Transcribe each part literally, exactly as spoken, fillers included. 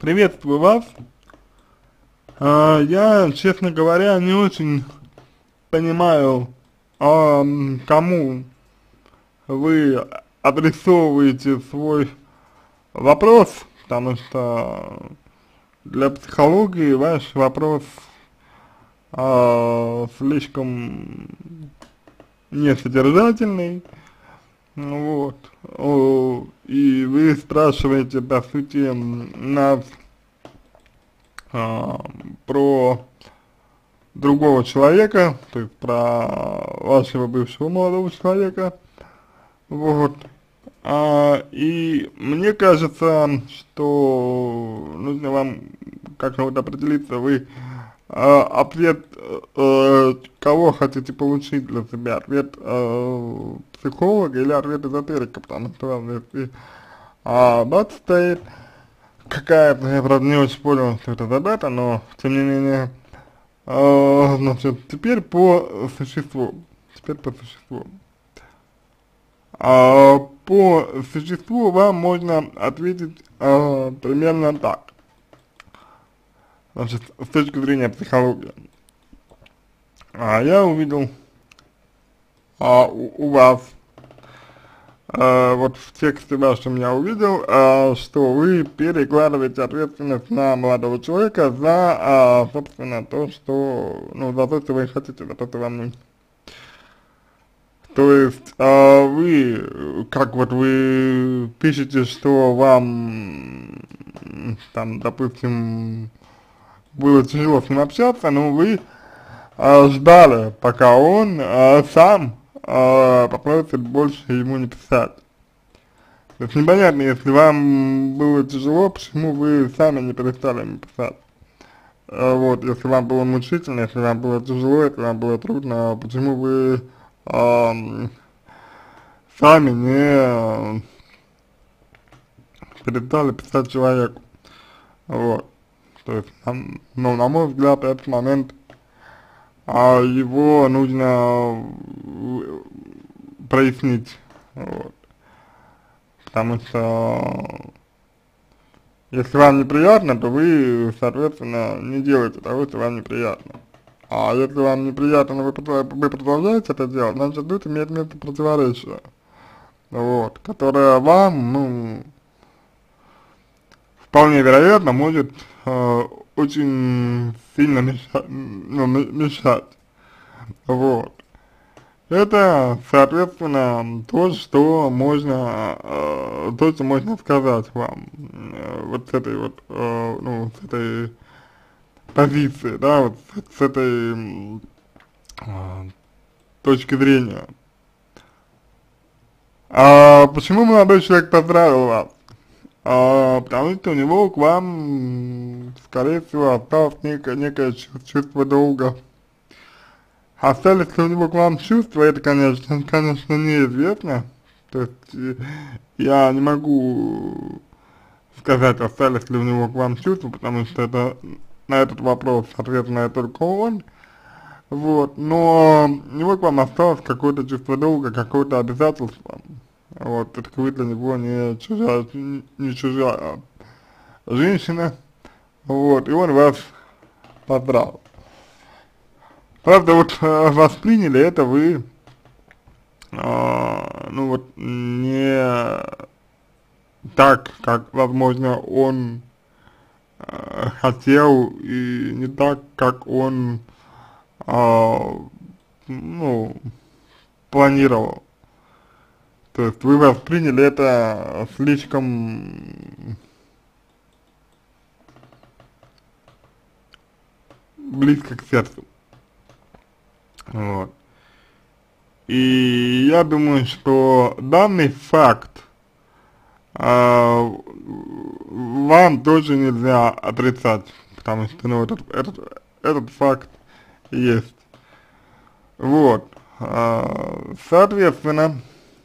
Приветствую вас. А, я, честно говоря, не очень понимаю, а, кому вы адресовываете свой вопрос, потому что для психологии ваш вопрос а, слишком несодержательный, ну вот, о, и вы спрашиваете, по сути, нас а, про другого человека, то есть про вашего бывшего молодого человека, вот, а, и мне кажется, что нужно вам как-то вот определиться, вы а, ответ, э, кого хотите получить для себя, ответ э, психолога или ответ эзотерика, потому что вам если а, дата стоит какая-то, я правда не очень понял, что это за дата, но тем не менее. А, значит, теперь по существу. Теперь по существу. А, по существу вам можно ответить а, примерно так. Значит, с точки зрения психологии. А, я увидел а, у, у вас, а, вот в тексте вашем я увидел, а, что вы перекладываете ответственность на молодого человека за, а, собственно, то, что, ну, за то, что вы хотите, за то, что вам нужно. То есть, а вы, как вот вы пишете, что вам, там, допустим, было тяжело с ним общаться, но вы а, ждали, пока он а, сам а, попросит больше ему не писать. То есть непонятно, если вам было тяжело, почему вы сами не перестали ему писать. А, вот, если вам было мучительно, если вам было тяжело, если вам было трудно, почему вы а, сами не перестали писать человеку. Вот. То есть, нам, ну, на мой взгляд, этот момент, а, его нужно прояснить. Вот. Потому что если вам неприятно, то вы, соответственно, не делаете того, что вам неприятно. А если вам неприятно, но вы, вы продолжаете это делать, значит, тут имеет место противоречие. Вот, которое вам, ну, вполне вероятно, может э, очень сильно мешать, ну, мешать. Вот. Это, соответственно, то, что можно, э, то, что можно сказать вам, э, вот с этой вот, э, ну, с этой позиции, да, вот с, с этой э, точки зрения. А почему молодой человек поздравил вас? А, потому что у него к вам, скорее всего, осталось некое, некое чувство долга. Остались ли у него к вам чувства, это, конечно, конечно, неизвестно. То есть, я не могу сказать, остались ли у него к вам чувства, потому что это, на этот вопрос ответ знает только он. Вот, но у него к вам осталось какое-то чувство долга, какое-то обязательство. Вот, это вы для него не чужая, не чужая женщина, вот, и он вас поздравил. Правда, вот э, восприняли это вы, э, ну вот, не так, как, возможно, он э, хотел, и не так, как он, э, ну, планировал. То есть вы восприняли это слишком близко к сердцу. Вот. И я думаю, что данный факт э, вам тоже нельзя отрицать, потому что, ну, этот, этот, этот факт есть. Вот. Э, соответственно,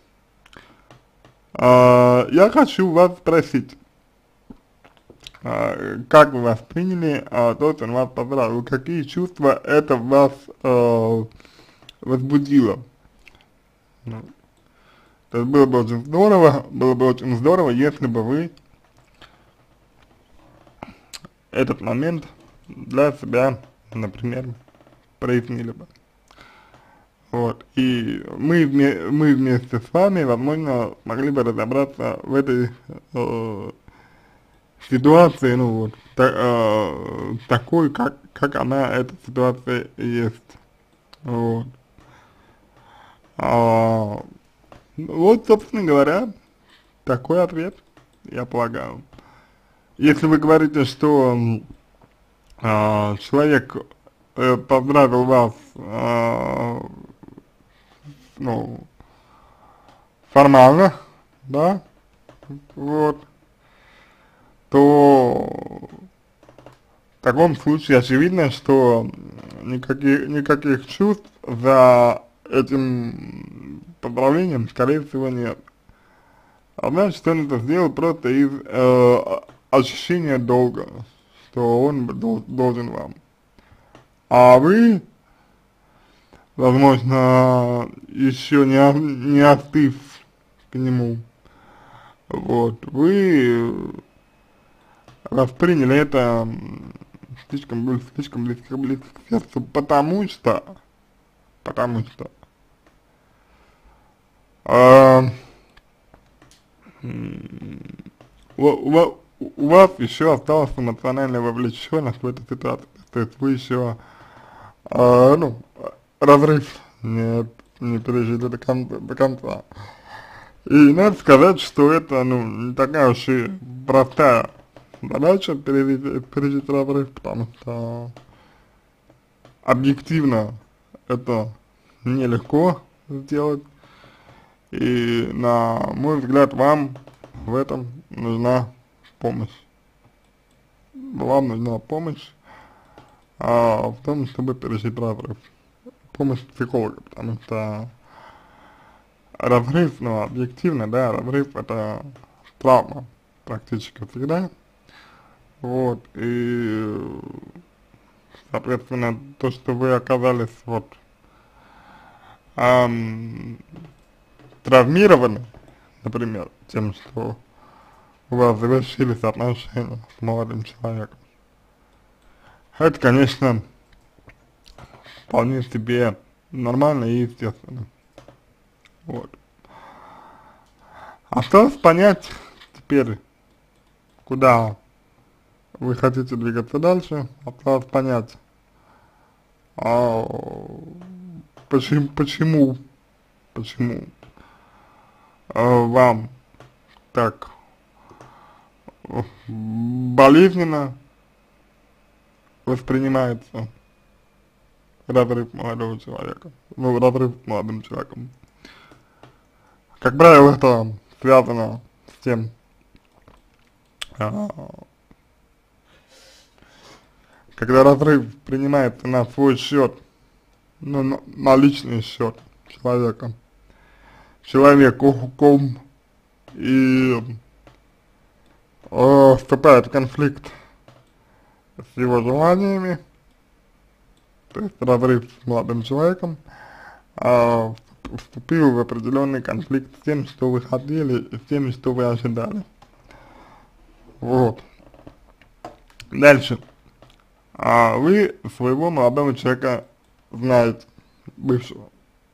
э, я хочу вас спросить, э, как вы восприняли э, то, что он вас поздравил, какие чувства это в вас э, возбудило? Ну, то есть было бы очень здорово, было бы очень здорово, если бы вы этот момент для себя, например, прояснили бы. Вот, и мы, вме мы вместе с вами, возможно, могли бы разобраться в этой э, ситуации, ну вот, та, э, такой, как, как она, эта ситуация есть. Вот. А, вот, собственно говоря, такой ответ, я полагаю. Если вы говорите, что а, человек э, поздравил вас, а, ну, формально, да, вот, то в таком случае очевидно, что никаких, никаких чувств за этим поздравлением, скорее всего, нет. А значит, он это сделал просто из э, ощущения долга, что он дол должен вам. А вы, возможно, еще не, о- не остыв к нему, вот, вы восприняли это м, слишком, близ- слишком близко, близко к сердцу, потому что, потому что, а, м, у, у, у вас еще осталась эмоциональная вовлеченность в эту ситуацию, то есть вы еще, а, ну, разрыв не, не пережили до, кон до конца. И надо сказать, что это, ну, не такая уж и простая задача пережить, пережить разрыв, потому что объективно это нелегко сделать, и на мой взгляд вам в этом нужна помощь. Вам нужна помощь а, в том, чтобы пережить разрыв. Помощь психолога, потому что разрыв, ну, объективно, да, разрыв это травма практически всегда. Вот, и, соответственно, то, что вы оказались вот ам, травмированы, например, тем, что у вас завершились отношения с молодым человеком, это, конечно, вполне себе нормально и естественно. Вот. Осталось понять теперь, куда вы хотите двигаться дальше, осталось понять, а, почему, почему, почему а, вам так болезненно воспринимается разрыв молодого человека, ну, разрыв с молодым человеком. Как правило, это связано с тем, а, когда разрыв принимается на свой счет, ну, на, на личный счет человека, человек охуком и э, вступает в конфликт с его желаниями, то есть разрыв с молодым человеком, а, вступил в определенный конфликт с тем, что вы хотели, и с тем, что вы ожидали. Вот. Дальше. А вы своего молодого человека знаете, бывшего.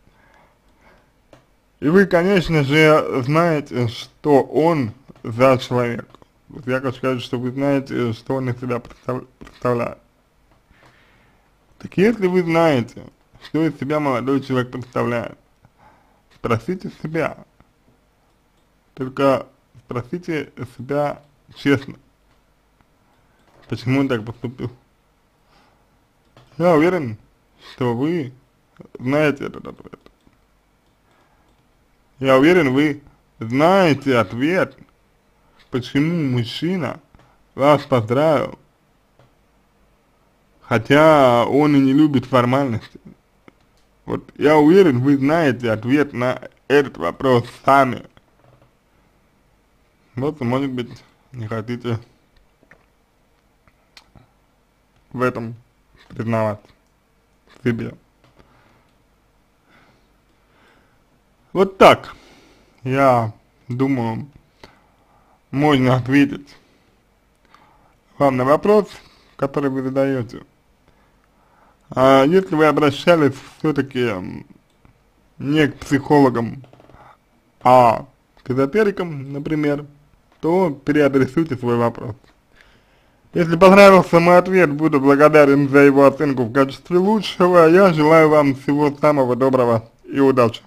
И вы, конечно же, знаете, что он за человек. Вот я хочу сказать, что вы знаете, что он из себя представ представляет. Так если вы знаете, что из себя молодой человек представляет, спросите себя, только спросите себя честно, почему он так поступил. Я уверен, что вы знаете этот ответ. Я уверен, вы знаете ответ, почему мужчина вас поздравил, хотя он и не любит формальности. Вот я уверен, вы знаете ответ на этот вопрос сами. Вот, может быть, не хотите в этом признаваться себе. Вот так, я думаю, можно ответить вам на вопрос. который вы задаете. А если вы обращались все-таки не к психологам, а к эзотерикам, например, то переадресуйте свой вопрос. Если понравился мой ответ, буду благодарен за его оценку в качестве лучшего. Я желаю вам всего самого доброго и удачи.